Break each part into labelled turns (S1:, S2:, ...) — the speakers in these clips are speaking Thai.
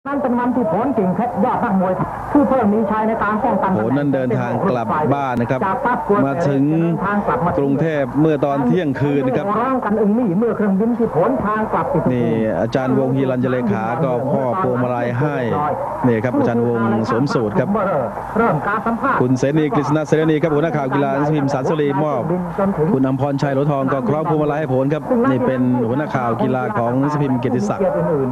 S1: นั่นเป็นวันที่ผลกิ่งเพชรยอดนักมวยผู้เพิ่มมีชัยในการป้องกันผลนั้นเดินทางกลับบ้านนะครับมาถึงกรุงเทพเมื่อตอนเที่ยงคืนนะครับนี่อาจารย์วงศ์ฮีรัญเลขาก็พ่อพวงมาลัยให้นี่ครับอาจารย์วงศ์สวมสูตรครับคุณเสนีกฤษณะเสนีครับหัวหน้าข่าวกีฬาหนังสือพิมพ์สารสลีมอบคุณอำพรชัยโหลทองก็คล้องพวงมาลัยให้ผลครับนี่เป็นหัวหน้าข่าวกีฬาของหนังสือพิมพ์เกียรติศักดิ์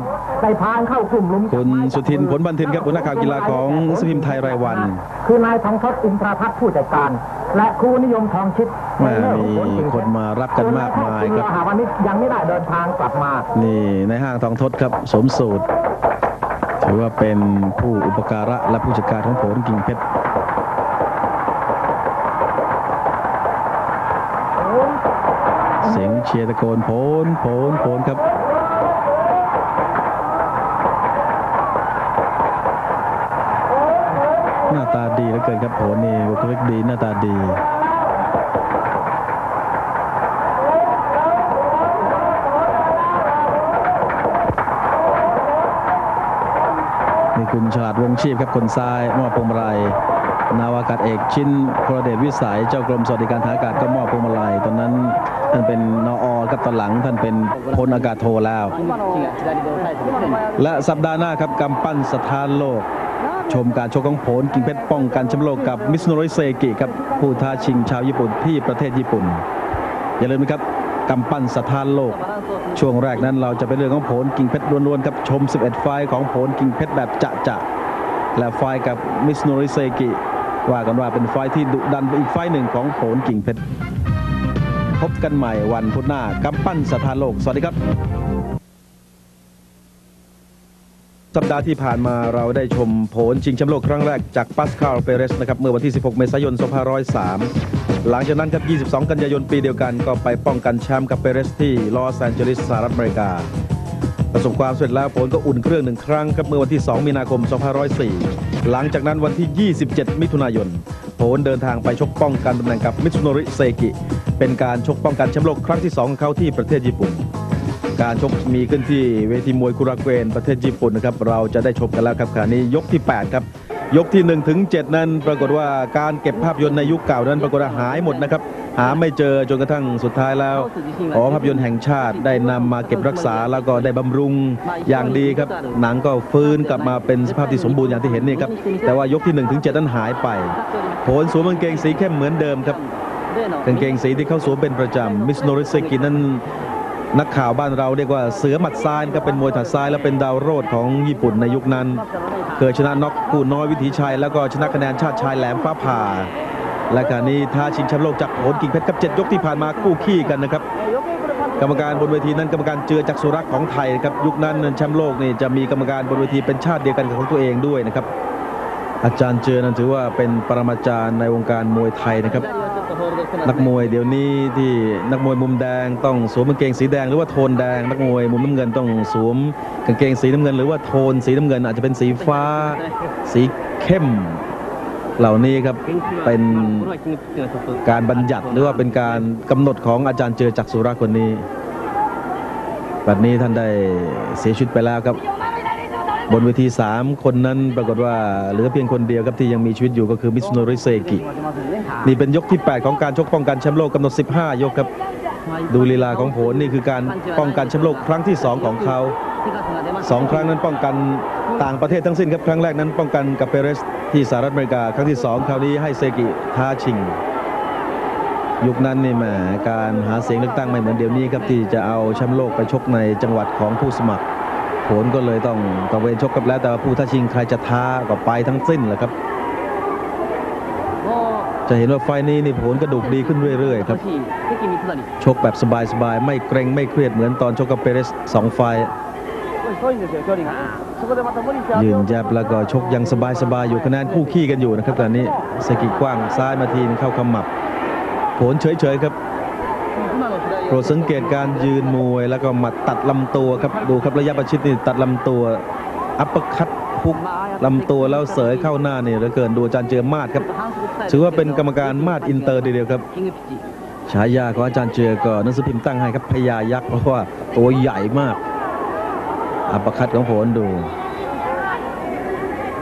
S1: คุณสุทินผลบันทินครับหัวหน้าข่าวกีฬาของหนังสือพิมพ์ไทยรายวัน
S2: คือนายทองทศอินทรพัฒน์ผู้จัดการและครูนิยมทองชิด
S1: มีคนมารับกันมากมายครับ
S2: วันนี้ยังไม่ได้เดินทางกลับมา
S1: นี่ในห้างทองทศครับสวมสูตรถือว่าเป็นผู้อุปการะและผู้จัดการของโผลกิ่งเพชรเสียงเชียร์ตะโกนโผลครับหน้าตาดีเหลือเกินครับโผลนี่บุคลิกดีหน้าตาดีนี่คุณฉลาดวงชีพครับคนซ้ายมอบพวงมาลัยนาวากาศเอกชินพลเดชวิสัยเจ้ากรมสวัสดิการทหารอากาศก็มอบพวงมาลัยตอนนั้นท่านเป็นนอ.ครับตอนหลังท่านเป็นพลอากาศโทแล้วและสัปดาห์หน้าครับกำปั้นสถานโลกชมการชกของโผลกิ่งเพชรป้องกันแชมป์โลกกับมิซุโนริเซกิครับผู้ท้าชิงชาวญี่ปุ่นที่ประเทศญี่ปุ่นอย่าลืมนะครับกำปั้นสถานโลกช่วงแรกนั้นเราจะเป็นเรื่องของโผลกิ่งเพชรล้วนๆครับชม11ไฟของโผลกิ่งเพชรแบบจะและไฟกับมิซุโนริเซกิว่ากันว่าเป็นไฟที่ดุดันไปอีกไฟหนึ่งของโผลกิ่งเพชรพบกันใหม่วันพุธหน้ากำปั้นสถานโลกสวัสดีครับสัปดาห์ที่ผ่านมาเราได้ชมโผลชิงแชมป์โลกครั้งแรกจากปาสคาลเปเรสนะครับเมื่อวันที่16เมษายน2503หลังจากนั้นครับ22กันยายนปีเดียวกันก็ไปป้องกันแชมป์กับเปเรสที่ลอสแอนเจลิสสหรัฐอเมริกาประสบความสำเร็จแล้วโผลก็อุ่นเครื่อง1ครั้งครับเมื่อวันที่2มีนาคม2504หลังจากนั้นวันที่27มิถุนายนโผลเดินทางไปชกป้องกันตำแหน่งกับมิซุโนริเซกิเป็นการชกป้องกันแชมป์โลกครั้งที่2ของเขาที่ประเทศญี่ปุ่นการชกมีขึ้นที่เวทีมวยคุราเกนประเทศญี่ปุ่นนะครับเราจะได้ชมกันแล้วครับขณะนี้ยกที่8ครับยกที่1ถึง7นั้นปรากฏว่าการเก็บภาพยนตร์ในยุคเก่านั้นปรากฏว่าหายหมดนะครับหาไม่เจอจนกระทั่งสุดท้ายแล้วหอภาพยนตร์แห่งชาติได้นำมาเก็บรักษาแล้วก็ได้บำรุงอย่างดีครับหนังก็ฟื้นกลับมาเป็นสภาพที่สมบูรณ์อย่างที่เห็นนี่ครับแต่ว่ายกที่1ถึง7นั้นหายไปโผลสวมกางเกงสีเข้มเหมือนเดิมครับกางเกงสีที่เขาสวมเป็นประจำมิซุโนริเซกินั้นนักข่าวบ้านเราเรียกว่าเสือหมัดซ้ายก็เป็นมวยถัดซ้ายและเป็นดาวโรจน์ของญี่ปุ่นในยุคนั้นเคยชนะน็อกผู้น้อยวิถีชัยแล้วก็ชนะคะแนนชาติชายแหลมฟ้าผ่าและการนี้ท้าชิงแชมป์โลกจากโผลกิ่งเพชรกับ7ยกที่ผ่านมาคู่ขี้กันนะครับกรรมการบนเวทีนั้นกรรมการเจือจักษุรักษ์ของไทยครับยุคนั้นแชมป์โลกนี่จะมีกรรมการบนเวทีเป็นชาติเดียวกันกับของตัวเองด้วยนะครับอาจารย์เจือนั้นถือว่าเป็นปรมาจารย์ในวงการมวยไทยนะครับนักมวยเดี๋ยวนี้ที่นักมวยมุมแดงต้องสวมกางเกงสีแดงหรือว่าโทนแดงนักมวยมุมน้ำเงินต้องสวมกางเกงสีน้ำเงินหรือว่าโทนสีน้ำเงินอาจจะเป็นสีฟ้าสีเข้มเหล่านี้ครับเป็นการบัญญัติหรือว่าเป็นการกำหนดของอาจารย์เจือจักษุรักษ์คนนี้บัดนี้ท่านได้เสียชีวิตไปแล้วครับบนเวที3คนนั้นปรากฏว่าเหลือเพียงคนเดียวครับที่ยังมีชีวิตอยู่ก็คือมิซุโนริเซกินี่เป็นยกที่8ของการชกป้องกันแชมป์โลกกำหนด15ยกครับดูลีลาของโผลนี่คือการป้องกันแชมป์โลกครั้งที่2ของเขา2ครั้งนั้นป้องกันต่างประเทศทั้งสิ้นครับครั้งแรกนั้นป้องกันกับเปเรสที่สหรัฐอเมริกาครั้งที่2คราวนี้ให้เซกิท้าชิงยุคนั้นนี่แหมการหาเสียงเลือกตั้งไม่เหมือนเดี๋ยวนี้ครับที่จะเอาแชมป์โลกไปชกในจังหวัดของผู้สมัครโผลก็เลยต้องตะเวนชกกับแล้วแต่ผู้ท้าชิงใครจะท้าก็ไปทั้งสิ้นแหละครับจะเห็นว่าไฟนี้นี่โผลกระดูกดีขึ้นเรื่อยๆครับชกแบบสบายๆไม่เกรงไม่เครียดเหมือนตอนชกกับเปเรส2ไฟยืนยับแล้วก็ชกยังสบายๆอยู่คะแนนคู่ขี้กันอยู่นะครับตอนนี้เซกิกว้างซ้ายมาทีเข้าขมับโผลเฉยๆครับโปรดสังเกตการยืนมวยแล้วก็หมัดตัดลำตัวครับดูครับระยะประชิดนี่ตัดลำตัวอัปเปอร์คัตพุกลำตัวแล้วเสยเข้าหน้านี่เหลือเกินดูอาจารย์เจือมาศครับถือว่าเป็นกรรมการมาศอินเตอร์ทีเดียวครับฉายาของอาจารย์เจือก็หนังสือพิมพ์ตั้งให้ครับพญายักษ์เพราะว่าตัวใหญ่มากอัปเปอร์คัตของโผลดู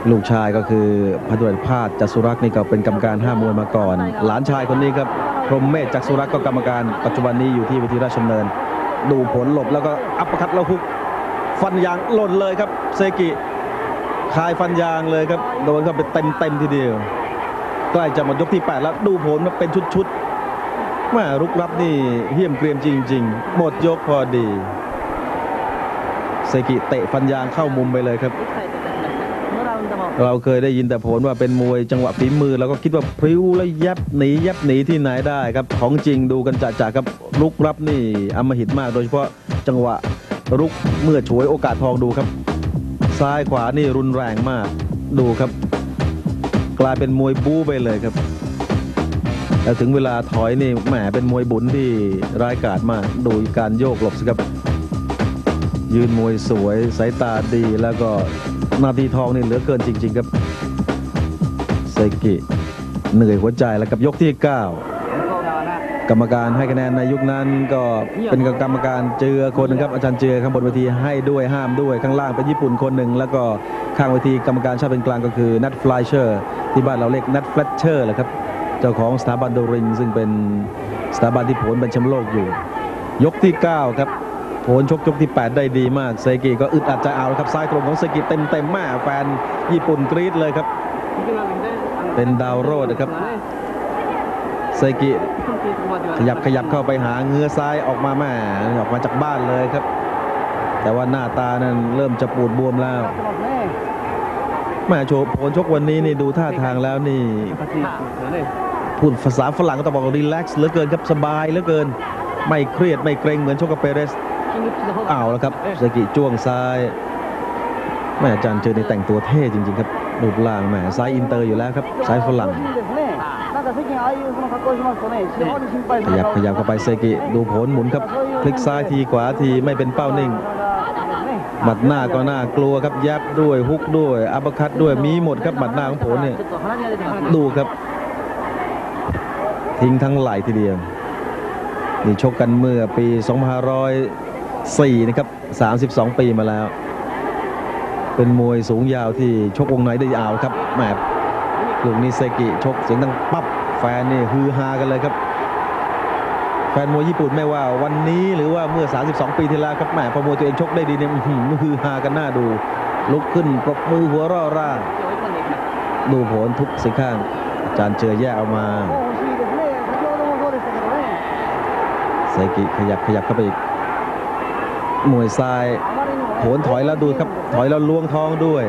S1: ลูกชายก็คือพระดุจพาสจัสุรักษ์นี่ก็เป็นกรรมการห้ามวยมาก่อนหลานชายคนนี้ครับพรหมเมธจัสุรักษ์ก็กรรมการปัจจุบันนี้อยู่ที่เวทีราชดำเนินดูผลหลบแล้วก็อัปเปอร์คัตแล้วฮุกฟันยางหล่นเลยครับเซกิคายฟันยางเลยครับโดนเข้าไปเต็มทีเดียวใกล้จะหมดยกที่8แล้วดูผลมันเป็นชุดแม่รุกรับนี่เหี้ยมเกรียมจริงๆหมดยกพอดีเซกิเตะฟันยางเข้ามุมไปเลยครับเราเคยได้ยินแต่ผลว่าเป็นมวยจังหวะฝีมือแล้วก็คิดว่าพริ้วแล้วยับหนีที่ไหนได้ครับของจริงดูกันจ่าๆครับรุกรับนี่อำมหิตมากโดยเฉพาะจังหวะรุกเมื่อฉวยโอกาสทองดูครับซ้ายขวานี่รุนแรงมากดูครับกลายเป็นมวยบู๊ไปเลยครับแล้วถึงเวลาถอยนี่แหมเป็นมวยบุญที่ร้ายกาจมากดูการโยกหลบสิครับยืนมวยสวยสายตาดีแล้วก็นาทีทองนี่เหลือเกินจริงๆครับเซกิเหนื่อยหัวใจแล้วกับยกที่9กรรมการให้คะแนนในยุคนั้นก็เป็นกรรมการเจือคนนึงครับอาจารย์เจือข้างบนเวทีให้ด้วยห้ามด้วยข้างล่างเป็นญี่ปุ่นคนหนึ่งแล้วก็ข้างเวทีกรรมการชาติเป็นกลางก็คือนัทฟลายเชอร์ที่บ้านเราเรียกนัทแฟลชเชอร์แหละครับเจ้าของสถาบันโดริงซึ่งเป็นสถาบันที่ผลเป็นแชมป์โลกอยู่ยกที่9ครับผลชกยกที่8ได้ดีมากเซกิก็อึดอัดใจเอาครับซ้ายตรงของเซกิเต็มแม่แฟนญี่ปุ่นกรี๊ดเลยครับเป็นดาวโรดนะครับเซกิขยับเข้าไปหาเงื้อซ้ายออกมาแม่ออกมาจากบ้านเลยครับแต่ว่าหน้าตานั้นเริ่มจะปูดบวมแล้วแม่โชว์ผลชกวันนี้นี่ดูท่าทางแล้วนี่พูดภาษาฝรั่งก็ต้องบอกรีแลกซ์เหลือเกินครับสบายเหลือเกินไม่เครียดไม่เกรงเหมือนชกกับเปเรสเอาแล้วครับเซกิจ้วงซ้ายแม่อาจารย์เจอในแต่งตัวเท่จริงๆครับรูปร่างแม่ซ้ายอินเตอร์อยู่แล้วครับซ้ายฝรั่งขยับเข้าไปเซกิดูผลหมุนครับพลิกซ้ายทีขวาทีไม่เป็นเป้านิ่งหมัดหน้าก็น่ากลัวครับยับด้วยฮุกด้วยอัปเปอร์คัตด้วยมีหมดครับหมัดหน้าของผลเนี่ยดูครับทิ้งทั้งไหล่ทีเดียวนี่ชกกันเมื่อปี2504นะครับ32ปีมาแล้วเป็นมวยสูงยาวที่ชกวงในได้ยาวครับแหมลูกนี้เซกิชกเสียงดังปั๊บแฟนนี่ฮือฮากันเลยครับแฟนมวยญี่ปุ่นไม่ว่าวันนี้หรือว่าเมื่อ32ปีที่แล้วครับแหมพอมวยตัวเองชกได้ดีเนี่ยฮือฮากันหน้าดูลุกขึ้นปรบมือหัวเราะร่าดูผลทุกสิข้างอาจารย์เจอแยกออกมาเซกิขยับเข้าไปอีกมวยซ้ายโผลถอยแล้วดูครับถอยแล้วล้วงท้องด้วย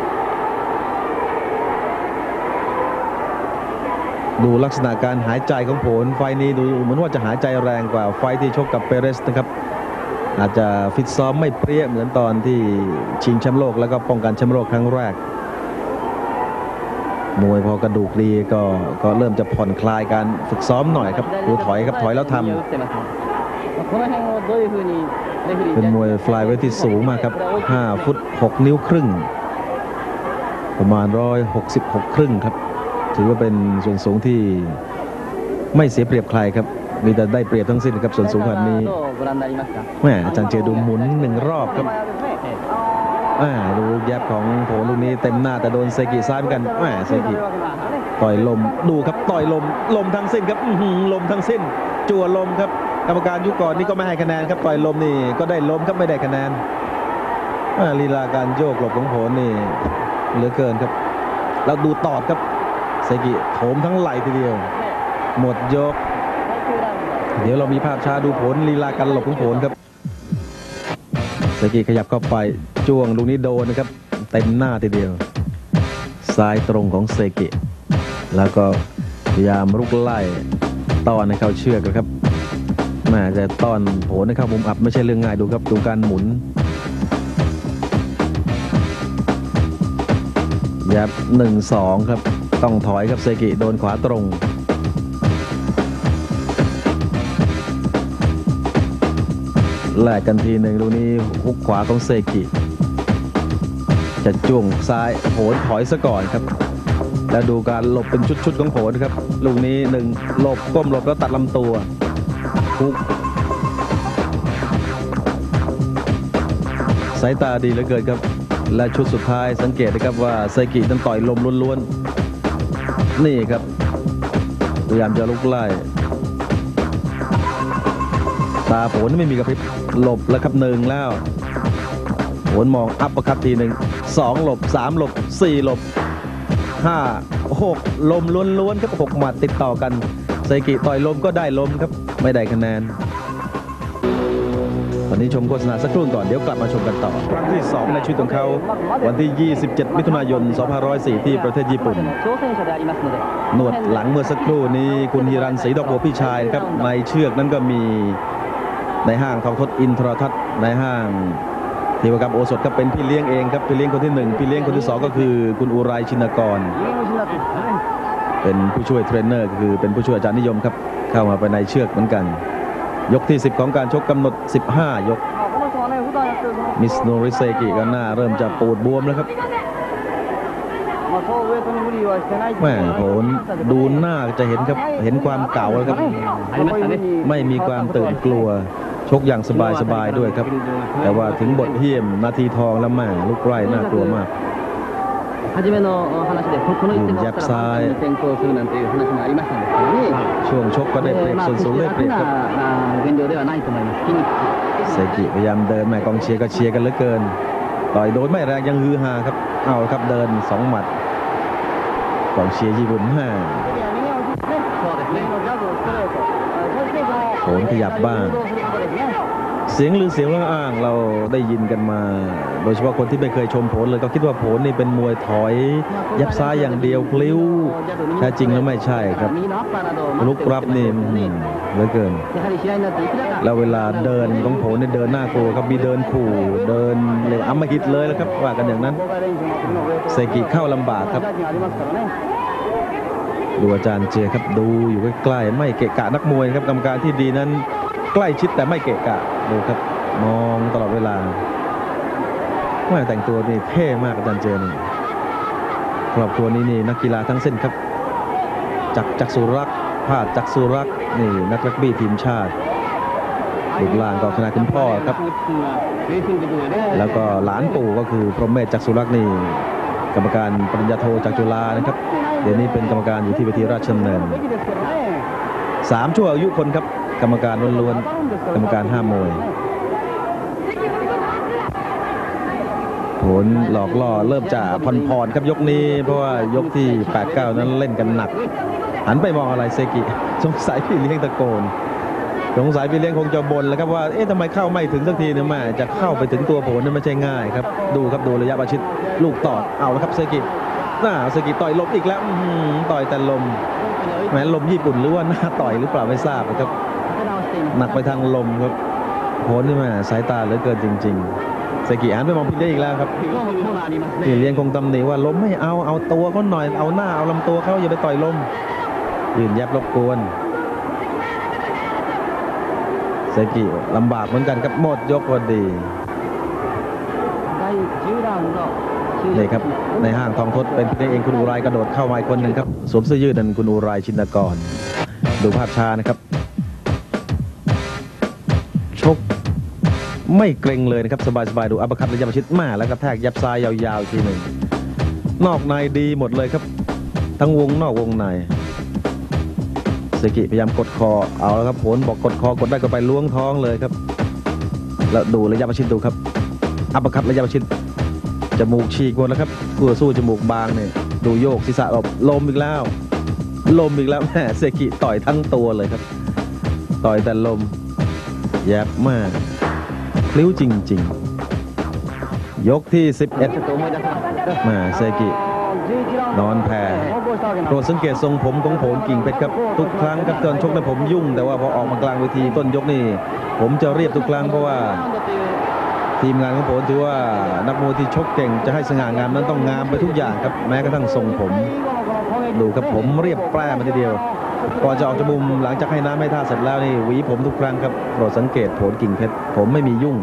S1: ดูลักษณะการหายใจของโผลไฟนี้ดูเหมือนว่าจะหายใจแรงกว่าไฟที่ชกกับเปเรสนะครับอาจจะฟิตซ้อมไม่เปรี้ยเหมือนตอนที่ชิงแชมป์โลกแล้วก็ป้องกันแชมป์โลกครั้งแรกมวยพอกระดูกดีก็เริ่มจะผ่อนคลายการฝึกซ้อมหน่อยครับดูถอยครับถอยแล้วทำเป็นมวยฟลายไว้ที่สูงมากครับ5 ฟุต 6 นิ้วครึ่งประมาณ166 ครึ่งครับถือว่าเป็นส่วนสูงที่ไม่เสียเปรียบใครครับมีแต่ได้เปรียบทั้งสิ้นครับส่วนสูงแบบนี้แม่อาจารย์เจดูหมุน1 รอบครับดูแยบของโผลูกนี้เต็มหน้าแต่โดนเซกิซ้ายเหมือนกันแม่เซกิต่อยลมดูครับต่อยลมทั้งสิ้นครับลมทั้งสิ้นจั่วลมครับกรรมการยุคก่อนนี่ก็ไม่ให้คะแนนครับต่อยลมนี่ก็ได้ลมครับไม่ได้คะแนนลีลาการโยกหลบของโผนี่เหลือเกินครับแล้วดูตอดครับเซกิโถมทั้งไหล่ทีเดียวหมดยกเดี๋ยวเรามีภาพช้าดูผลลีลาการหลบของโผครับเซกิขยับเข้าไปจ้วงลูกนี้โดนนะครับเต็มหน้าทีเดียวซ้ายตรงของเซกิแล้วก็พยายามลุกไล่ต้อนให้เข้าเชือกครับแม่จะต้อนโผให้เข้ามุมอับไม่ใช่เรื่องง่ายดูครับดูการหมุนยับ 1-2 ครับต้องถอยครับเซกิโดนขวาตรงแลกกันทีหนึ่งลูกนี้ฮุกขวาของเซกิจะจ้วงซ้ายโผถอยซะก่อนครับแล้วดูการหลบเป็นชุดของโผครับลูกนี้1หลบก้มหลบแล้วตัดลำตัวฮุกสายตาดีเหลือเกินครับและชุดสุดท้ายสังเกตนะครับว่าไซกินั้นต่อยลมล้วนๆนี่ครับพยายามจะลุกไล่ตาโผนไม่มีกระพริบหลบแล้วครับ1แล้วโผนมองอัปเปอร์คัตทีหนึ่ง2หลบ3หลบ4หลบ5 6ลมล้วนๆครับ6หมัดติดต่อกันไซกิต่อยลมก็ได้ลมครับไม่ได้คะแนนวันนี้ชมโฆษณาสักครู่ก่อนเดี๋ยวกลับมาชมกันต่อครั้งที่2ในชีวิตของเขาวันที่ 27 มิถุนายน 2504 ที่ประเทศญี่ปุ่นหนวดหลังเมื่อสักครู่นี้คุณฮิรันศรีดอกบัวพี่ชายครับในเชือกนั้นก็มีในห้างทองทศอินทรทัศน์ในห้างเทวกรรมโอสถก็เป็นพี่เลี้ยงเองครับพี่เลี้ยงคนที่1พี่เลี้ยงคนที่2ก็คือคุณอุไรชินกรเป็นผู้ช่วยเทรนเนอร์คือเป็นผู้ช่วยอาจารย์นิยมครับเข้ามาไปในเชือกเหมือนกันยกที่10ของการชกกำหนด15ยกมิสโนริเซกิก็หน้าเริ่มจะปูดบวมแล้วครับแม่โหนดูหน้าจะเห็นครับเห็นความเก่าแล้วครับไม่มีความตื่นกลัวชกอย่างสบายๆด้วยครับแต่ว่าถึงบทเหี้ยมนาทีทองแล้วแม่ลูกไร่น่ากลัวมากยับซ้ายช่วงชกก็ได้เปรียบส่วนสูงได้เปรียบครับเซกิพยายามเดินแม่กองเชียร์ก็เชียร์กันเหลือเกินต่อยโดนไม่แรงยังฮือฮาครับเอาครับเดิน2หมัดกองเชียร์ญี่ปุ่นโผนขยับบ้างเสียงลือเสียงอ้างเราได้ยินกันมาโดยเฉพาะคนที่ไม่เคยชมโผนเลยก็คิดว่าโผนนี่เป็นมวยถอยยับซ้ายอย่างเดียวพลิ้วแท้จริงแล้วไม่ใช่ครับลุกรับนี่เหลือเกินแล้วเวลาเดินของโผนนี่เดินหน้ากลัวครับมีเดินขู่เดินเลยอำมหิตเลยแล้วครับว่ากันอย่างนั้นเซกิเข้าลำบากครับดูอาจารย์เจครับดูอยู่ใกล้ๆไม่เกะกะนักมวยครับกรรมการที่ดีนั้นใกล้ชิดแต่ไม่เกะกะดูครับมองตลอดเวลาว่าแต่งตัวนี่เท่มากอาจารย์เจนี่ครอบครัวนี้นี่นักกีฬาทั้งเส้นครับจักษุรักษ์พาดจักษุรักษ์นี่นักรักบี้ทีมชาติลูกหลานก็คณะคุณพ่อครับแล้วก็หลานปู่ก็คือพรหมเมธจักษุรักษ์นี่กรรมการปริญญาโทจากจุฬานะครับเดี๋ยวนี้เป็นกรรมการอยู่ที่เวทีราชดำเนิน3ชั่วอายุคนครับกรรมการล้วนๆกรรมการห้ามมวยผลหลอกล่อเริ่มจะผ่อนครับยกนี้เพราะว่ายกที่ 8-9 นั้นเล่นกันหนักหันไปมองอะไรเซกิสงสัยพี่เลี้ยงตะโกนสงสัยพี่เลี้ยงคงจะบ่นแล้วครับว่าเอ๊ะทำไมเข้าไม่ถึงสักทีเนี่ยแม่จะเข้าไปถึงตัวผลนี่ไม่ใช่ง่ายครับดูครับดูระยะประชิดลูกต่อเอาแล้วครับเซกิเซกิต่อยลมอีกแล้วต่อยแต่ลมแม้ลมญี่ปุ่นหรือว่าหน้าต่อยหรือเปล่าไม่ทราบครับหนักไปทางลมครับโผล่นี่แม่สายตาเหลือเกินจริงๆเซกิหันไปมองพี่เลี้ยงอีกแล้วครับพี่เลี้ยงคงตำหนิว่าลมไม่เอาตัวเขาหน่อยเอาหน้าเอาลำตัวเขาอย่าไปต่อยลมยืนยับรบกวนเซกิลำบากเหมือนกันครับหมดยกพอดีนี่ครับในห้างทองทศเป็นพี่เองคุณอุไรกระโดดเข้ามาคนหนึ่งครับสวมเสื้อยืดนั่นคุณอุไรชินกรดูภาพช้านะครับชกไม่เกรงเลยนะครับสบายๆดูอัปเปอร์คัตระยะประชิดมาแล้วกระแทกยับซ้ายยาวๆทีหนึ่งนอกในดีหมดเลยครับทั้งวงนอกวงในเซกิพยายามกดคอเอาแล้วครับผลบอกกดคอกดได้ก็ไปล้วงท้องเลยครับแล้วดูระยะประชิดดูครับอัปเปอร์คัตระยะประชิดจมูกฉีกหมดแล้วครับคู่สู้จมูกบางเนี่ยดูโยกศีรษะแบบลมอีกแล้วแม่เซกิต่อยทั้งตัวเลยครับต่อยแต่ลมแยบมากพลิ้วจริงๆยกที่11มาเซกินอนแผ่โปรดสังเกตทรงผมของโผนกิ่งเพชรครับทุกครั้งครับตอนชกในผมยุ่งแต่ว่าพอออกมากลางเวทีต้นยกนี่ผมจะเรียบทุกครั้งเพราะว่าทีมงานของผมถือว่านักมวยที่ชกเก่งจะให้สง่างามนั้นต้องงามไปทุกอย่างครับแม้กระทั่งทรงผมดูครับผมเรียบแปร่มาทีเดียวก่อนจะออกจากมุมหลังจากให้น้ำให้ท่าเสร็จแล้วนี่หวีผมทุกครั้งครับโปรดสังเกตโผนกิ่งเพชรผมไม่มียุ่ง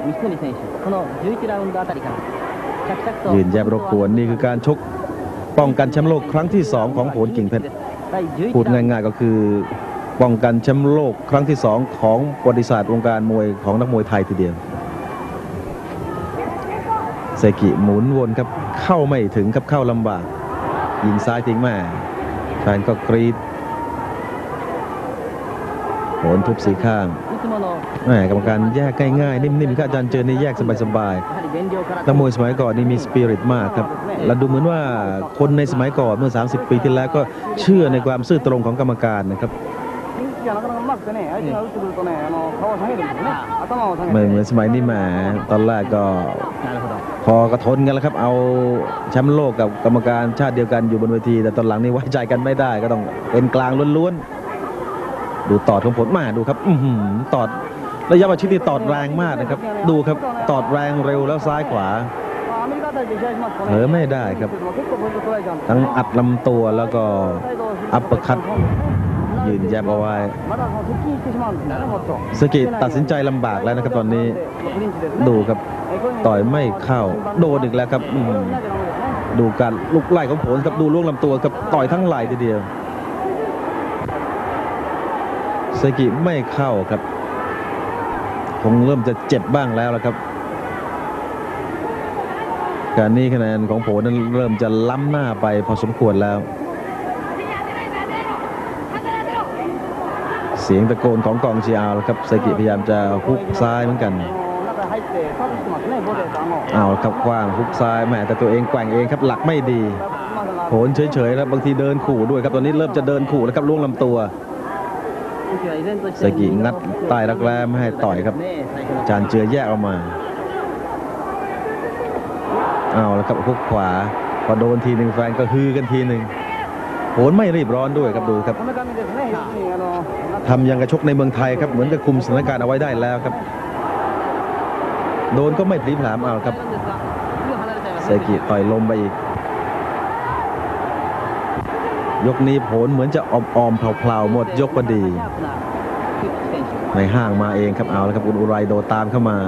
S1: ยืนแยบรบกวนนี่คือการชกป้องกันแชมป์โลกครั้งที่2ของโผนกิ่งเพชรพูดง่ายๆก็คือป้องกันแชมป์โลกครั้งที่2ของประวัติศาสตร์วงการมวยของนักมวยไทยทีเดียวเซกิหมุนวนครับเข้าไม่ถึงครับเข้าลำบากยิงซ้ายทิ้งแม่แฟนก็กรีดโหนทุบสีข้างแม่กรรมการแยกง่ายๆนิ่มๆครับอาจารย์เจอนี่แยกสบายๆนักมวยสมัยก่อนนี่มีสปิริตมากครับและดูเหมือนว่าคนในสมัยก่อนเมื่อ30 ปีที่แล้วก็เชื่อในความซื่อตรงของกรรมการนะครับไม่เหมือนสมัยนี้แหมตอนแรกก็พอกระทนกันแล้วครับเอาแชมป์โลกกับกรรมการชาติเดียวกันอยู่บนเวทีแต่ตอนหลังนี่ไว้ใจกันไม่ได้ก็ต้องเป็นกลางล้วนๆดูตอดของผลมาดูครับตอดระยะประชิดนี่ตอดแรงมากนะครับดูครับตอดแรงเร็วแล้วซ้ายขวาเผลอไม่ได้ครับทั้งอัดลำตัวแล้วก็อัปเปอร์คัตยืนแยบเอาไว้สกิตัดสินใจลำบากแล้วนะครับตอนนี้ดูครับต่อยไม่เข้าโดนอีกแล้วครับดูการลุกไล่ของผลครับดูล่วงลำตัวครับต่อยทั้งไหล่ทีเดียวสกิไม่เข้าครับคงเริ่มจะเจ็บบ้างแล้วละครับการนี้คะแนนของผลนั้นเริ่มจะล้ำหน้าไปพอสมควรแล้วเสียงตะโกนของกองเชียร์ครับเซกิพยายามจะฮุกซ้ายเหมือนกันเอาครับกว้างฮุกซ้ายแม่แต่ตัวเองแกว่งเองครับหลักไม่ดีโผลเฉยๆแล้วบางทีเดินขู่ด้วยครับตอนนี้เริ่มจะเดินขู่แล้วครับล่วงลำตัวเซกิงัดใต้รักแร้ไม่ให้ต่อยครับจานเจือแยกออกมาเอาแล้วครับฮุกขวาพอโดนทีหนึ่งแฟนก็ฮือกันทีหนึ่งโหนไม่รีบร้อนด้วยครับดูครับทำยังกระชกในเมืองไทยครับเหมือนกับคุมสถานการณ์เอาไว้ได้แล้วครับโดนก็ไม่พลีผลามเอาครับเซกิต่อยลมไปอีกยกนี้โผลเหมือนจะออมเผาๆหมดยกพอดีในห้างมาเองครับเอาแล้วครับอุไรโดตามเข้ามา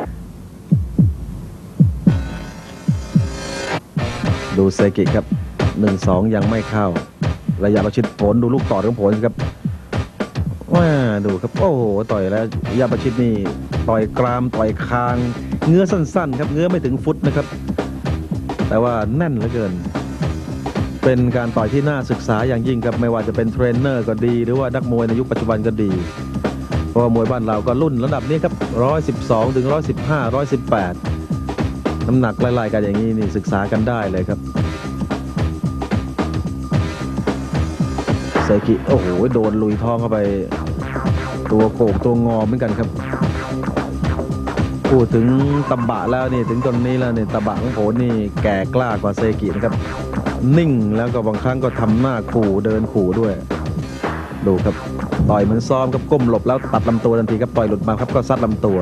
S1: ดูเซกิครับ 1-2 ยังไม่เข้าระยะประชิดผลดูลูกต่อของผลครับว่าดูครับโอ้โหต่อยแล้วระยะประชิดนี่ต่อยกรามต่อยคางเงื้อสั้นๆครับเงื้อไม่ถึงฟุตนะครับแต่ว่าแน่นเหลือเกินเป็นการต่อยที่น่าศึกษาอย่างยิ่งครับไม่ว่าจะเป็นเทรนเนอร์ก็ดีหรือว่านักมวยในยุคปัจจุบันก็ดีเพราะว่ามวยบ้านเราก็รุ่นระดับนี้ครับ112 ถึง 115 118น้ำหนักไล่ๆกันอย่างนี้นี่ศึกษากันได้เลยครับเซกิโอ้โหโดนลุยท้องเข้าไปตัวโก่งตัวงอเหมือนกันครับพูดถึงตะบะแล้วนี่ถึงตอนนี้แล้วนี่ตะบะของโผนี่แก่กล้ากว่าเซกินะครับนิ่งแล้วก็บางครั้งก็ทำหน้าขู่เดินขู่ด้วยดูครับต่อยเหมือนซ้อมครับก้มหลบแล้วตัดลำตัวทันทีครับต่อยหลุดมาครับก็ซัดลำตัว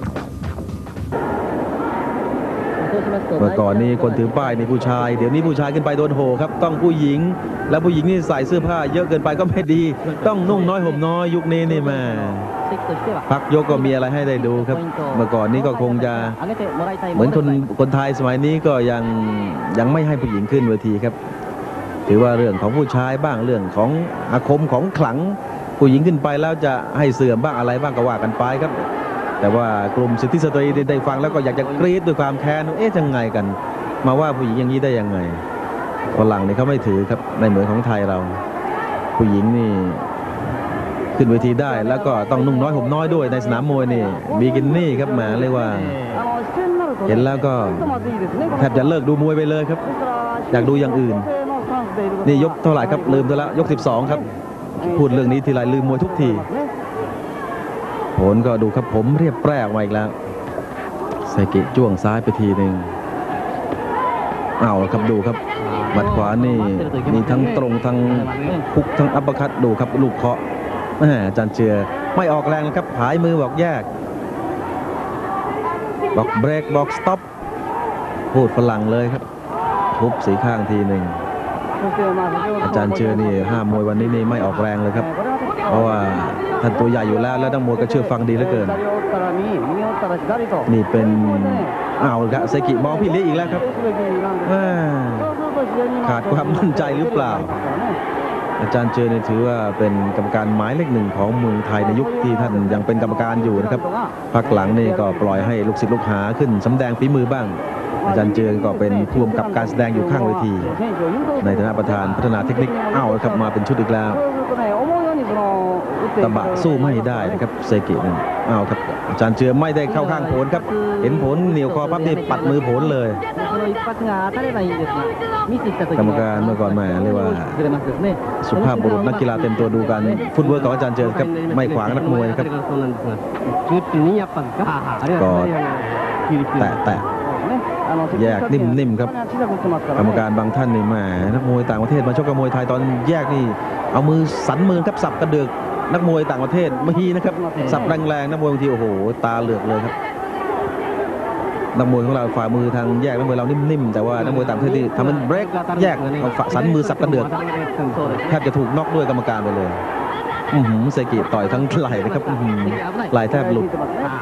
S1: เมื่อก่อนนี้คนถือป้ายนี่ผู้ชายเดี๋ยวนี้ผู้ชายขึ้นไปโดนโหครับต้องผู้หญิงแล้วผู้หญิงนี่ใส่เสื้อผ้าเยอะเกินไปก็ไม่ดีต้องนุ่งน้อยห่มน้อยยุคนี้นี่มาพักยกก็มีอะไรให้ได้ดูครับเมื่อก่อนนี้ก็คงจะเหมือนคนไทยสมัยนี้ก็ยังไม่ให้ผู้หญิงขึ้นเวทีครับถือว่าเรื่องของผู้ชายบ้างเรื่องของอาคมของขลังผู้หญิงขึ้นไปแล้วจะให้เสื่อมบ้างอะไรบ้างก็ว่ากันไปครับแต่ว่ากลุ่มสิทธิสตรีได้ฟังแล้วก็อยากจะกรี๊ดด้วยความแค้นยังไงกันมาว่าผู้หญิงอย่างนี้ได้ยังไงฝรั่งนี่เขาไม่ถือครับในเหมือนของไทยเราผู้หญิงนี่ขึ้นเวทีได้แล้วก็ต้องนุ่งน้อยห่มน้อยด้วยในสนามมวยนี่บิกินี่ครับแหมเรียกว่าเห็นแล้วก็แทบจะเลิกดูมวยไปเลยครับอยากดูอย่างอื่นนี่ยกเท่าไหร่ครับลืมไปแล้วยก12ครับพูดเรื่องนี้ทีไรลืมมวยทุกทีผลก็ดูครับผมเรียบแปร่ออกมาอีกแล้วเซกิจ้วงซ้ายไปทีหนึ่งเอาครับดูครับหมัดขวานี่ทั้งตรงทั้งพุกทั้งอัปเปอร์คัตดูครับลูกเคาะอาจารย์เจือไม่ออกแรงนะครับผายมือบอกแยกบอกเบรกบอกสต็อปพูดฝรั่งเลยครับทุบสีข้างทีหนึ่งอาจารย์เจือนี่ห้ามมวยวันนี้นี่ไม่ออกแรงเลยครับเพราะว่าท่านตัวใหญ่อยู่แล้วและนักมวยก็เชื่อฟังดีเหลือเกินนี่เป็นครับเซกิมองพี่เลี้ยอีกแล้วครับขาดความมั่นใจหรือเปล่าอาจารย์เจอเนี่ยถือว่าเป็นกรรมการหมายเลข 1ของเมืองไทยในยุคที่ท่านยังเป็นกรรมการอยู่นะครับพักหลังนี่ก็ปล่อยให้ลูกศิษย์ลูกหาขึ้นสำแดงฝีมือบ้างอาจารย์เจืองก็เป็นผู้กำกับการแสดงอยู่ข้างเวทีในฐานะประธานพัฒนาเทคนิคครับมาเป็นชุดอีกแล้วตะบะสู้ไม่ได้นะครับเซกินั่นครับอาจารย์เจือไม่ได้เข้าข้างโผลครับเห็นโผลเหนียวคอปั๊บนี่ปัดมือโผลเลยกรรมการเมื่อก่อนมาเรียกว่าสุภาพบุรุษนักกีฬาเต็มตัวดูกันฟุตเวิร์กของอาจารย์เจือครับไม่ขวางนักมวยครับก็แตะแยกนิ่มๆครับกรรมการบางท่านนี่มานักมวยต่างประเทศมาชกกับมวยไทยตอนแยกนี่เอามือสันมือครับสับกระเดือกนักมวยต่างประเทศไม่นะครับสับแรงๆนักมวยบางทีโอ้โหตาเหลือกเลยครับนักมวยของเราฝ่ามือทางแยกนักมวยเรานิ่มๆแต่ว่านักมวยต่างประเทศที่ทำเป็นเบรกแยกสันมือสับกระเดือกแทบจะถูกน็อกด้วยกรรมการไปเลยเซกิต่อยทั้งไหล่นะครับไหล่แทบหลุด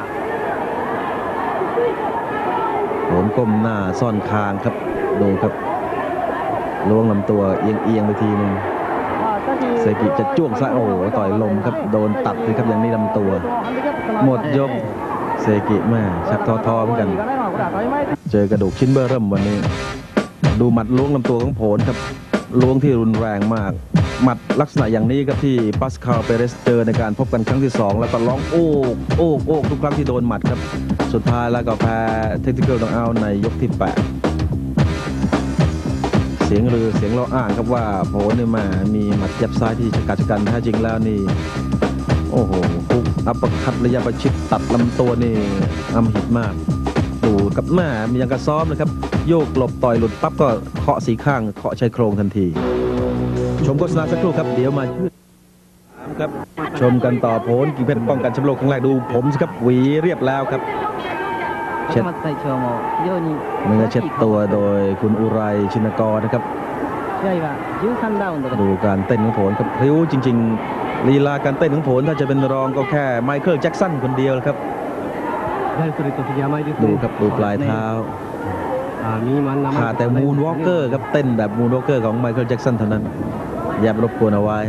S1: โหนก้มหน้าซ่อนคางครับดูครับล้วงลำตัวเอียงไปทีนึงเซกิจะจ้วงซ้ายโอ้โหต่อยลมครับโดนตัดเลยครับอย่างนี้ลำตัวหมดยกเซกิแม่ชักท้อเหมือนกันเจอกระดูกชิ้นเบ้อเริ่มวันนี้ดูหมัดล้วงลำตัวของโผลครับล้วงที่รุนแรงมากหมัดลักษณะอย่างนี้ครับที่ปาสคาลเปเรสเจอในการพบกันครั้งที่2แล้วก็ร้องโอกทุกครั้งที่โดนหมัดครับสุดท้ายแล้วก็แพ้เทคนิคต้องเอาในยกที่8เสียงลือเสียงเล่าอ้างครับว่าโผล่เนี่ยมามีหมัดยับซ้ายที่ชะกาจกันแท้จริงแล้วนี่โอ้โหคุกอัปคัดระยะประชิดตัดลำตัวนี่อำหิตมากดูกับแม่มียังกระซ้อมนะครับโยกหลบต่อยหลุดปั๊บก็เคาะสีข้างเคาะชายโครงทันทีชมโฆษณาสักครู่ครับเดี๋ยวมาครับชมกันต่อโผลกิ่งเพชรป้องกันแชมป์โลกครั้งแรกดูผมสิครับหวีเรียบแล้วครับเช็ดเนื้อเช็ดตัวโดยคุณอุไรชินกรนะครับดูการเต้นของโผลครับพริ้วจริงๆลีลาการเต้นของโผลถ้าจะเป็นรองก็แค่ไมเคิลแจ็คสันคนเดียวครับดูครับดูปลายเท้าขาแต่มูนวอล์กเกอร์ครับเต้นแบบมูนวอล์กเกอร์ของไมเคิลแจ็คสันเท่านั้นอย่ารบกวนเอาไว้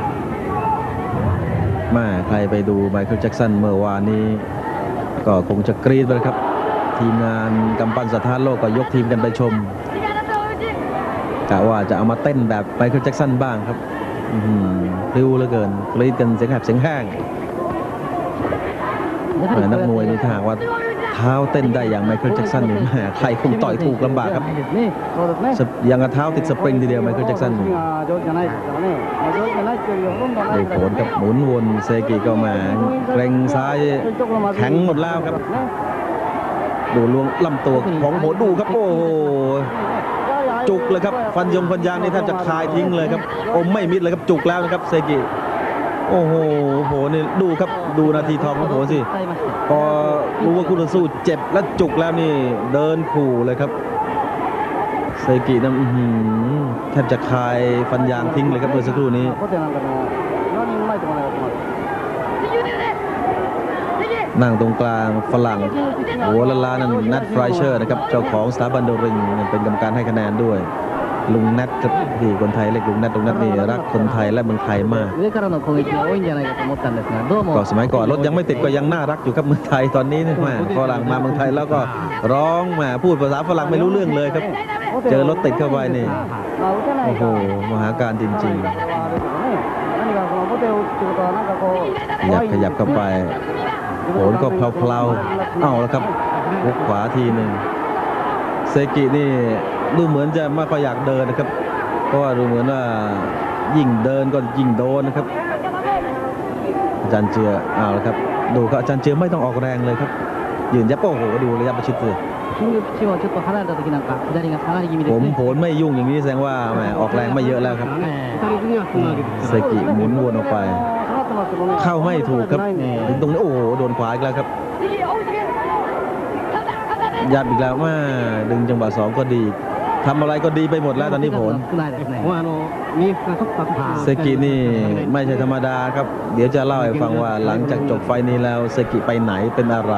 S1: มาใครไปดูไมเคิลแจ็คสันเมื่อวานนี้ก็คงจะกรี๊ดเลยครับทีมงานกำปั้นสถานโลกก็ยกทีมกันไปชมกะว่าจะเอามาเต้นแบบไมเคิลแจ็คสันบ้างครับพลิ้วเหลือเกินกรี๊ดกันเสียงแหบเสียงแห้งนักมวยนี่ถ้าว่าเท้าเต้นได้อย่างไมเคิลแจ็คสันนี่ใครคงต่อยถูกลำบากครับอย่างกระเท้าติดสปริงทีเดียวไมเคิลแจ็คสันได้ผลกับหมุนวนเซกิก็มาเกรงซ้ายแข็งหมดแล้วครับดูลวงลำตัวของโผดูครับโอ้จุกเลยครับฟันยางนี่แทบจะคายทิ้งเลยครับอมไม่มิดเลยครับจุกแล้วนะครับเซกิโอ้โหโหนี่ดูครับดูนาทีทองของโผสิพอรู้ว่าคู่ต่อสู้เจ็บและจุกแล้วนี่เดินขู่เลยครับเซกินั่นแทบจะคายฟันยางทิ้งเลยครับเมื่อสักครู่นี้นั่งตรงกลางฝรั่งหัวล้านนั่นนัทไฟเชอร์นะครับเจ้าของสถาบันโดริงเป็นกรรมการให้คะแนนด้วยลุงนัทครับที่คนไทยเรียกลุงนัทนี่รักคนไทยและเมืองไทยมากก็สมัยก่อนรถยังไม่ติดก็ยังน่ารักอยู่ครับเมืองไทยตอนนี้นี่มาฝรั่งมาเมืองไทยแล้วก็ร้องมาพูดภาษาฝรั่งไม่รู้เรื่องเลยครับเจอรถติดเข้าไปนี่โอ้โหมหาการจริงๆขยับเข้าไปโผลก็เพลาเอาแล้วครับบุกขวาทีหนึ่งเซกินี่ดูเหมือนจะไม่ค่อยอยากเดินนะครับเพราะว่าดูเหมือนว่ายิ่งเดินก็ยิ่งโดนนะครับอาจารย์เจือเอาแล้วครับดูครับอาจารย์เจือไม่ต้องออกแรงเลยครับยืนยับโอ้โหดูระยะประชิดเลยผมโผลไม่ยุ่งอย่างนี้แสดงว่าแหมออกแรงไม่เยอะแล้วครับเซกิหมุนวนออกไปเข้าไม่ถูกครับถึงตรงนี้โอ้โหโดนขวาอีกแล้วครับยัดอีกแล้วว่าดึงจังหวะ2ก็ดีทำอะไรก็ดีไปหมดแล้วตอนนี้ผลเซกินี่ไม่ใช่ธรรมดาครับเดี๋ยวจะเล่าให้ฟังว่าหลังจากจบไฟนี้แล้วเซกิไปไหนเป็นอะไร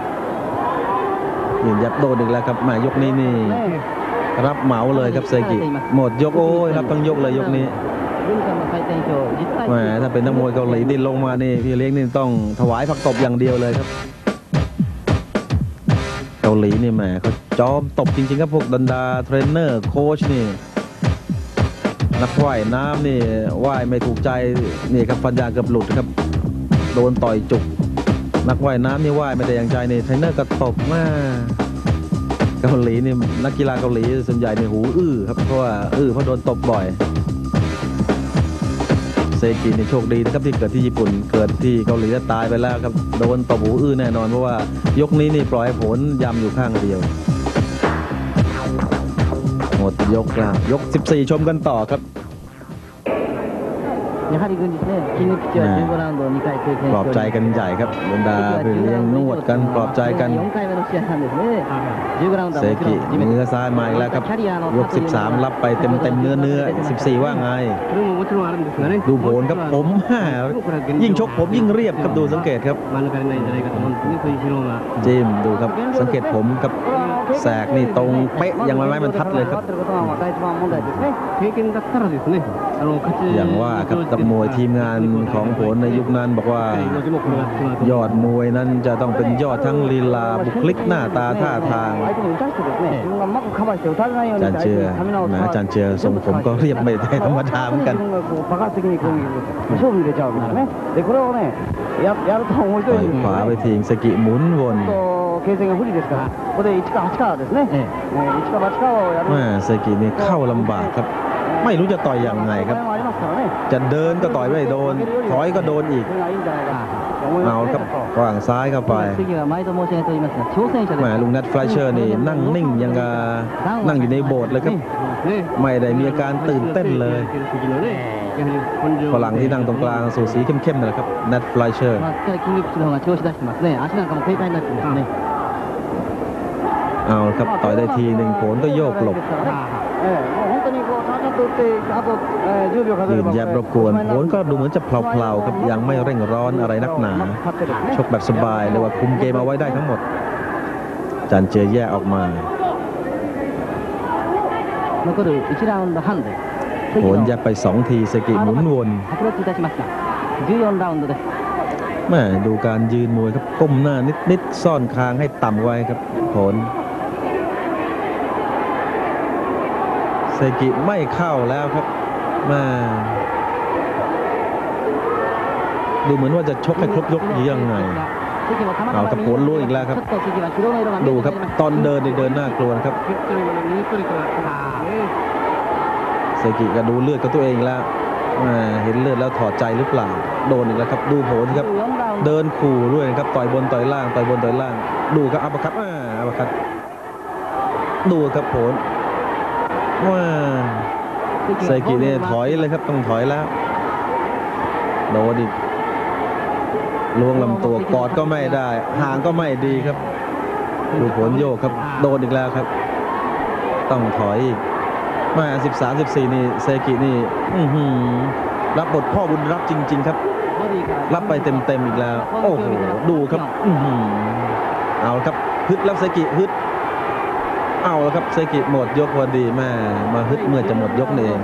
S1: ยืนยับโดนอีกแล้วครับมายกนี้นี่รับเหมาเลยครับเซกิหมดยกโอ้ยรับทั้งยกเลยยกนี้แหมถ้าเป็นนักมวยเกาหลีดินลงมานี่พี่เลี้ยงนี่ต้องถวายผักตบอย่างเดียวเลยครับเกาหลีนี่แหมเขาจอมตบจริงๆครับพวกดันดาเทรนเนอร์โค้ชนี่นักว่ายน้ำนี่ว่ายไม่ถูกใจนี่ครับฟันยางเกือบหลุดครับโดนต่อยจุกนักว่ายน้ำนี่ว่ายไม่ได้อย่างใจนี่เทรนเนอร์ก็ตบมากเกาหลีนี่นักกีฬาเกาหลีส่วนใหญ่ในหูครับเพราะว่าเพราะโดนตบบ่อยเซกินี่โชคดีนะครับที่เกิดที่ญี่ปุ่นเกิดที่เกาหลีแล้วตายไปแล้วครับโดนตบหูแน่นอนเพราะว่ายกนี้นี่ปล่อยผลยำอยู่ข้างเดียวหมดยกแล้วยก14ชมกันต่อครับปลอบใจกันใหญ่ครับบรรดาเลี้ยงนวดกันปลอบใจกันเซกิมือซ้ายมาอีกแล้วครับยก13รับไปเต็มเนื้อ14ว่าไงดูโผล่ครับผมยิ่งชกผมยิ่งเรียบครับดูสังเกตครับจิ้มดูครับสังเกตผมกับแสกนี่ตรงเป๊ะยังไม้บรรทัดเลยครับอย่างว่าครับกับมวยทีมงานของผลในยุคนั้นบอกว่ายอดมวยนั้นจะต้องเป็นยอดทั้งลีลาบุคลิกหน้าตาท่าทางจันเจือนะจันเจือทรงผมก็เรียบไม่ได้ธรรมดาเหมือนกันต่อยขวาไปทิ้งสกิหมุนวนเซกินี่เข้าลำบากครับไม่รู้จะต่อยอย่างไงครับจะเดินก็ต่อยไม่โดนถอยก็โดนอีกเอาครับวางซ้ายเข้าไปแหมลุงนัทไฟเชอร์นี่นั่งนิ่งยังกับนั่งอยู่ในโบสถ์เลยครับไม่ได้มีอาการตื่นเต้นเลยฝรั่งที่นั่งตรงกลางสูสีเข้มๆนั่นแหละครับนัทไฟเชอร์เอาครับต่อยได้ทีหนึ่งผลก็โยกหลบยืนแยบรบกวนผลก็ดูเหมือนจะเพลาๆครับยังไม่เร่งร้อนอะไรนักหนาชกแบบสบายเลยว่าคุมเกมเอาไว้ได้ทั้งหมดจันเจแยกออกมาผลแยกไป2ทีสกิหมุนวนแม่ดูการยืนมวยครับก้มหน้านิดซ่อนคางให้ต่ำไว้ครับผลเซกิไม่เข้าแล้วครับมาดูเหมือนว่าจะชกให้ครบยกยังไงเอากับผลรู้อีกแล้วครับดูครับตอนเดินน่ากลัวครับเซกิก็ดูเลือดกับตัวเองแล้วเห็นเลือดแล้วถอดใจหรือเปล่าโดนอีกแล้วครับดูผลครับเดินขู่ด้วยครับต่อยบนต่อยล่างต่อยบนต่อยล่างดูครับอัปคัตอัปคัตดูครับผลว่าเซกิเนี่ยถอยเลยครับต้องถอยแล้วโดนอีกล้วงลำตัวกอดก็ไม่ได้ห่างก็ไม่ดีครับดูผลโยกครับโดนอีกแล้วครับต้องถอยอีกมา13-14นี่เซกินี่รับบทพ่อบุญรับจริงๆครับรับไปเต็มอีกแล้วโอ้โหดูครับเอาครับฮึดแล้วเซกิฮึดเอาแล้วครับเซกิหมดยกพอดีมาฮึดเมื่อจะหมดยกนี่เอง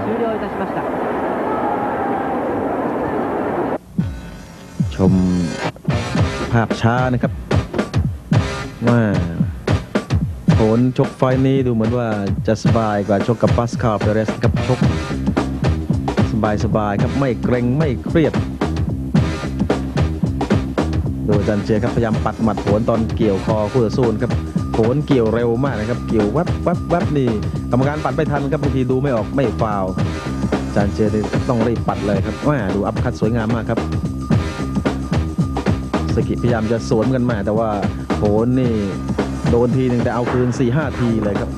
S1: ชมภาพช้านะครับว่าผลชกไฟนี้ดูเหมือนว่าจะสบายกว่าชกกับปาสคาลเปเรสครับชกสบายครับไม่เกรงไม่เครียดดูจันเจครับพยายามปัดหมัดผลตอนเกี่ยวคอคู่ต่อสู้ครับผลเกี่ยวเร็วมากนะครับเกี่ยวแวบนี่กรรมการปัดไม่ทันครับบางทีดูไม่ออกไม่ฟาวจันเจต้องรีบปัดเลยครับดูอัพคัตสวยงามมากครับสกิพยายามจะสวนกันมาแต่ว่าผลนี่โดนทีหนึ่งแต่เอาคืน 4-5 ทีเลยครับ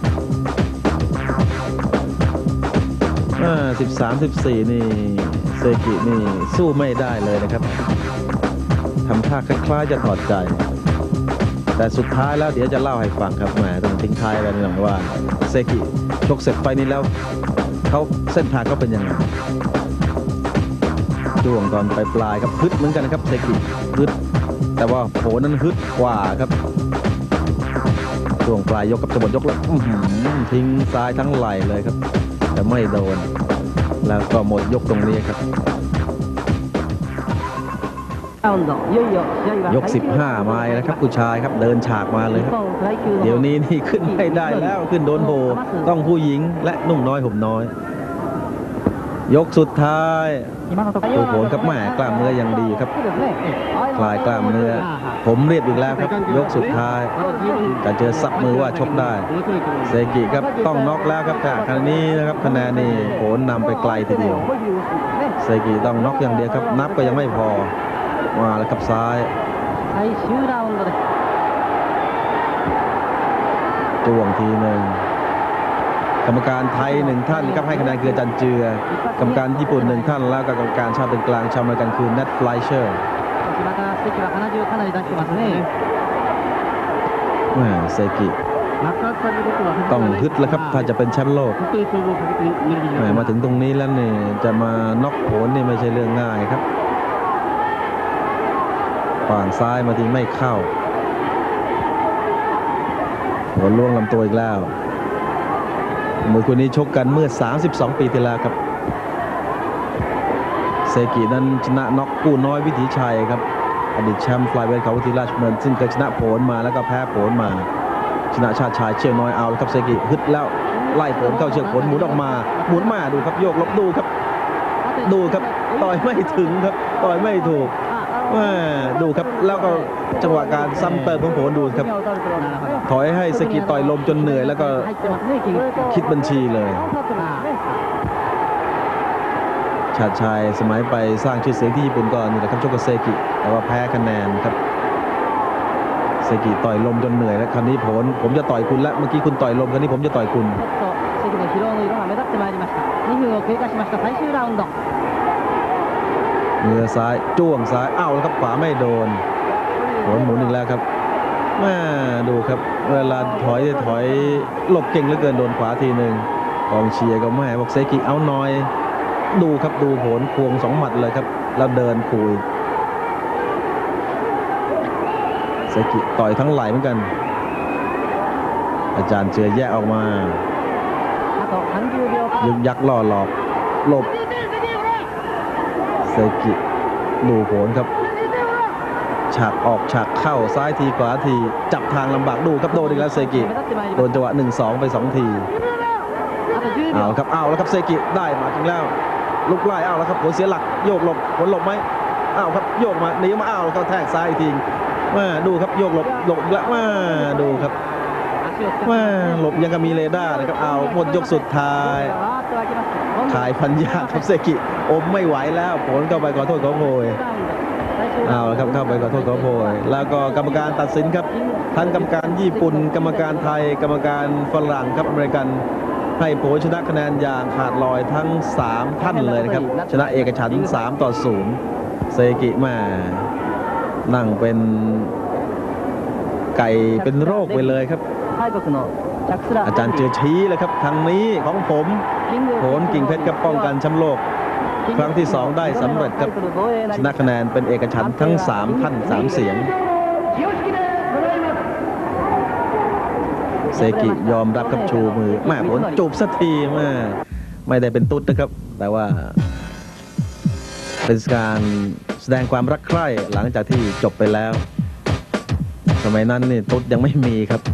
S1: 13-14นี่เซกินี่สู้ไม่ได้เลยนะครับทำท่าคล้ายๆจะถอดใจแต่สุดท้ายแล้วเดี๋ยวจะเล่าให้ฟังครับแหมต้องทิ้งท้ายไปหน่อยว่าเซกิชกเสร็จไฟนี้แล้วเขาเส้นทางเขาเป็นยังไงช่วงตอนปลายครับฮึดเหมือนกันนะครับเซกิฮึดแต่ว่าโผนั้นฮึดกว่าครับช่วงปลายยกกับจะหมดยกแล้วทิ้งซ้ายทั้งไหล่เลยครับแต่ไม่โดนแล้วก็หมดยกตรงนี้ครับยก 15 มาแล้วครับผู้ชายครับเดินฉากมาเลยครับเดี๋ยวนี้นี่ขึ้นไม่ได้แล้วขึ้นโดนโบต้องผู้หญิงและนุ่งน้อยห่มน้อยยกสุดท้ายดูโผล่ครับแม่กล้ามเนื้อยังดีครับคลายกล้ามเนื้อผมเรียบอีกแล้วครับยกสุดท้ายจะเจอสับมือว่าชกได้เซกิครับต้องน็อกแล้วครับแต่ครั้งนี้นะครับคะแนนนี่โผล่นำไปไกลทีเดียวเซกิต้องน็อกอย่างเดียวครับนับก็ยังไม่พอมาแล้วครับซ้ายจ้วงทีหนึ่งกรรมการไทย1ท่านครับให้คะแนนคืออาจารย์เจือกรรมการญี่ปุ่น1ท่านแล้วก็กรรมการชาติเป็นกลางชาวอเมริกันคือเน็ตไฟเชอร์เซกิต้องฮึดแล้วครับถ้าจะเป็นแชมป์โลกมาถึงตรงนี้แล้วเนี่ยจะมาน็อกโผลนี่ไม่ใช่เรื่องง่ายครับฝั่งซ้ายมาทีไม่เข้าโดนล่วงลำตัวอีกแล้วมวยคู่นี้ชกกันเมื่อ32 ปีที่แล้วครับเซกินั้นชนะน็อกกู้น้อยวิถีชัยครับอดีตแชมป์ฟลายเวทเขาวิธีราชดำเนินซึ่งเคยชนะโผลมาแล้วก็แพ้โผลมาชนะชาติชายเชี่ยวน้อยเอาครับเซกิฮึดแล้วไล่โผลเข้าเชือกโผลหมุนออกมาหมุนมาดูครับโยกลบดูครับต่อยไม่ถึงครับต่อยไม่ถูกดูครับแล้วก็จังหวะการซ้ำเติมของโผลดูครับถอยให้เซกิต่อยลมจนเหนื่อยแล้วก็คิดบัญชีเลยชาติชายสมัยไปสร้างชื่อเสียงที่ญี่ปุ่นก่อนนี่แหละครับชกกับเซกิแต่ว่าแพ้คะแนนครับเซกิต่อยลมจนเหนื่อยแล้วคราวนี้ผมจะต่อยคุณแล้วเมื่อกี้คุณต่อยลมคราวนี้ผมจะต่อยคุณมือซ้ายจ้วงซ้ายอ้าวแล้วครับขวาไม่โดนหมุนอีกแล้วครับดูครับเวลาถอยหลบเก่งเหลือเกินโดนขวาทีหนึ่งกองเชียร์ก็ไม่บอกเซกิเอาหน่อยดูครับดูโผลควง2 หมัดเลยครับแล้วเดินคุยเซกิต่อยทั้งไหล่เหมือนกันอาจารย์เจือแยกออกมายึกยักล่อหลอกหลบเซกิดูโผลครับฉากออกฉากเข้าซ้ายทีขวาทีจับทางลำบากดูครับโดนอีกแล้วเซกิโดนจังหวะ 1-2 ไป2 ทีเอาแล้วครับเซกิได้มาจริงแล้วลุกไล่แล้วครับผลเสียหลักโยกหลบผลหลบไหมครับโยกมาหนีมาแล้วก็แทงซ้ายทีดูครับโยกหลบแล้วดูครับหลบยังกับมีเรดาร์นะครับหมดยกสุดท้ายขายพันยาครับเซกิอมไม่ไหวแล้วผลเข้าไปขอโทษขอโพยแล้วครับเข้าไปขอโทษขอโพยแล้วก็กรรมการตัดสินครับทั้งกรรมการญี่ปุ่นกรรมการไทยกรรมการฝรั่งครับอเมริกันให้โผชนะคะแนนอย่างขาดลอยทั้ง3 ท่านเลยนะครับชนะเอกฉันท์3-0เซกิมานั่งเป็นไก่เป็นโรคไปเลยครับอาจารย์เจือชี้เลยครับทางนี้ของผมโผลกิ่งเพชรกับป้องกันแชมป์โลกครั้งที่2ได้สำเร็จครับชนะคะแนนเป็นเอกฉันท์ทั้ง3 ท่าน3 เสียงเซกิยอมรับกับชูมือผลจูบสักทีไม่ได้เป็นตุ๊ดนะครับแต่ว่าเป็นการแสดงความรักใคร่หลังจากที่จบไปแล้วสมัยนั้นนี่ตุ๊ดยังไม่มีครับ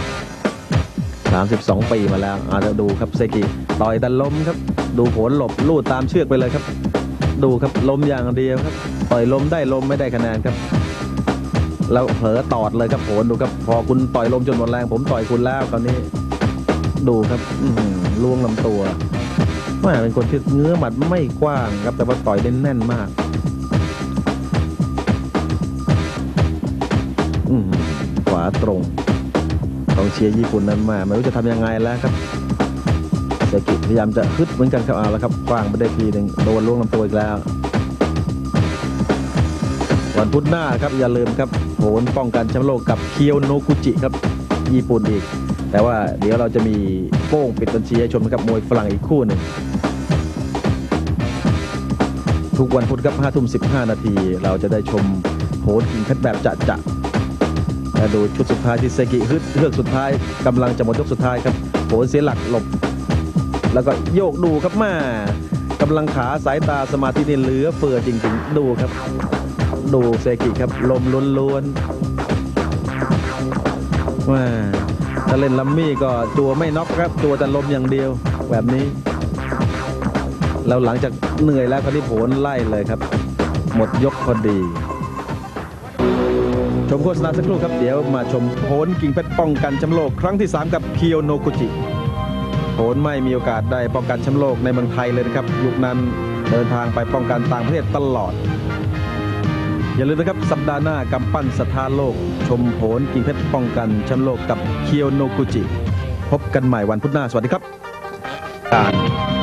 S1: 32 ปีมาแล้วอาจจะดูครับเซกิต่อยดันล้มครับดูผลหลบลู่ตามเชือกไปเลยครับดูครับล้มอย่างเดียวครับต่อยล้มได้ล้มไม่ได้คะแนนครับแล้วเผลอตอดเลยครับผลดูครับพอคุณต่อยลมจนหมดแรงผมต่อยคุณแล้วตอนนี้ดูครับล่วงลำตัวเป็นคนที่เงื้อหมัดไม่กว้างครับแต่ว่าต่อยได้แน่นมากขวาตรงกองเชียร์ญี่ปุ่นนั้นไม่รู้จะทำยังไงแล้วครับเซกิพยายามจะฮึดเหมือนกันครับแล้วครับกว้างไปได้ทีหนึ่งโดนล่วงลำตัวอีกแล้ววันพุธหน้าครับอย่าลืมครับโผลป้องกันแชมป์โลกกับเคียวโนกุจิครับญี่ปุ่นอีกแต่ว่าเดี๋ยวเราจะมีโป้งปิดบัญชีให้ชมกับมวยฝรั่งอีกคู่หนึ่งทุกวันพุธครับ 5:15 นาทีเราจะได้ชมโผลกิ่งเพชรแบบจะและดูชุดสุดท้ายที่เซกิฮึดเฮือกสุดท้ายกำลังจะหมดยกสุดท้ายครับโผลเสียหลักหลบแล้วก็โยกดูครับกำลังขาสายตาสมาธินี่เหลือเฟือจริงๆดูครับดูเซกิครับลมล้วนๆว่าถ้าเล่นลัมมี่ก็จัวไม่น็อกครับจัวแต่ลมอย่างเดียวแบบนี้แล้วหลังจากเหนื่อยแล้วคราวนี้โผลไล่เลยครับหมดยกพอดีชมโฆษณาสักครู่ครับเดี๋ยวมาชมโผลกิ่งเพชรป้องกันแชมป์โลกครั้งที่3กับเคียวโนกุจิโผลไม่มีโอกาสได้ป้องกันแชมป์โลกในเมืองไทยเลยนะครับยุคนั้นเดินทางไปป้องกันต่างประเทศตลอดอย่าลืมนะครับสัปดาห์หน้ากำปั้นสถานโลกชมโผลกิ่งเพชรป้องกันแชมป์โลกกับเคียวโนกุจิพบกันใหม่วันพุธหน้าสวัสดีครับ